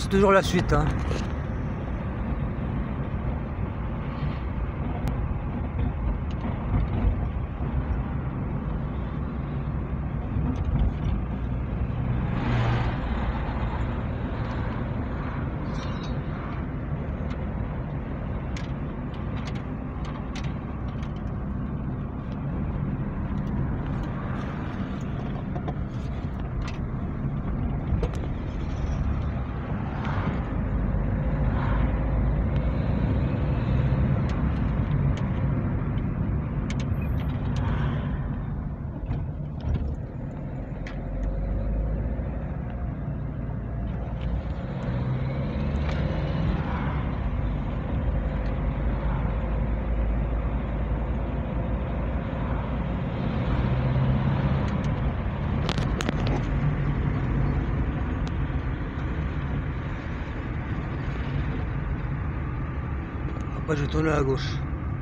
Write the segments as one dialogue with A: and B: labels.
A: c'est toujours la suite, hein. Après je tourne à gauche.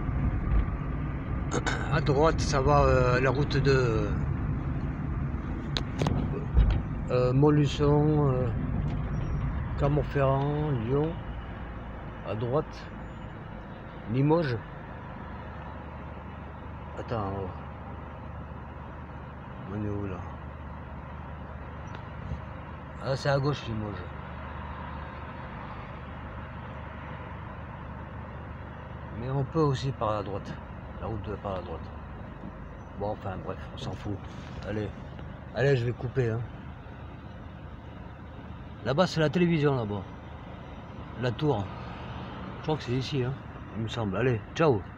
A: À droite ça va la route de Montluçon, Clermont-Ferrand, Lyon. À droite, Limoges. Attends, on est où là? Ah, c'est à gauche Limoges. Mais on peut aussi par la droite, la route de par la droite. Bon, enfin bref, on s'en fout. Allez, allez, je vais couper. Hein. Là-bas, c'est la télévision, là-bas. La tour. Je crois que c'est ici, hein, il me semble. Allez, ciao.